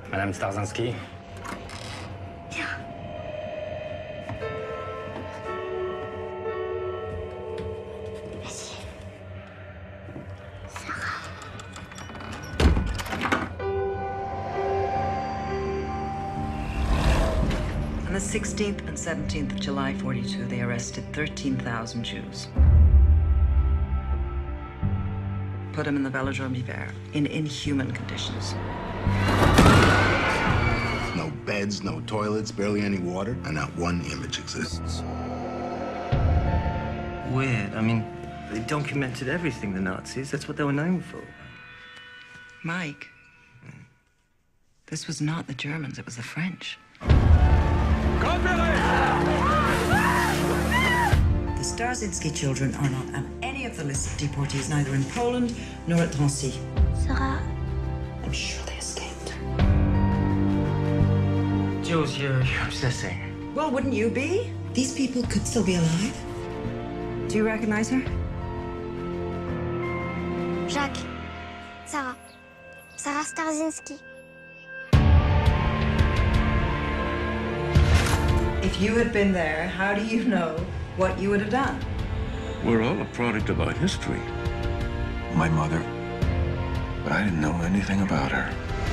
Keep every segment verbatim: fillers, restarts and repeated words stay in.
Madame Starzinski. Viens. Vas-y. Sarah. On the sixteenth and seventeenth of July, forty-two, they arrested thirteen thousand Jews. Put them in the Velodrome d'Hiver in inhuman conditions. No beds, no toilets, barely any water, and not one image exists. Weird. I mean, they documented everything, the Nazis. That's what they were known for. Mike, this was not the Germans, it was the French. The Starzinski children are not on any of the lists of deportees, neither in Poland nor at Drancy. Sarah. I'm sure they escaped. Jules, you're, you're obsessing. Well, wouldn't you be? These people could still be alive. Do you recognize her? Jacques. Sarah. Sarah Starzinski. If you had been there, how do you know what you would have done? We're all a product of our history. My mother. But I didn't know anything about her.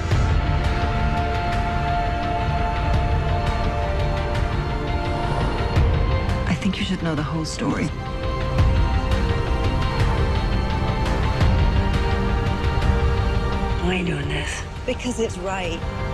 I think you should know the whole story. Why are you doing this? Because it's right.